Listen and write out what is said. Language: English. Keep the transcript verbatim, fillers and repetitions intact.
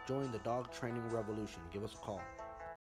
Join the dog training revolution. Give us a call.